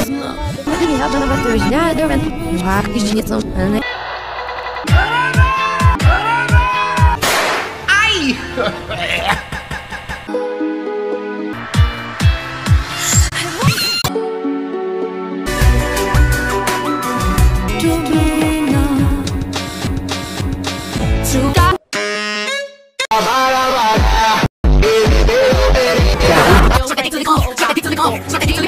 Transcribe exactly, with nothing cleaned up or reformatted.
Я бы на вас уезжаю, я бы жнецом. Ай! To the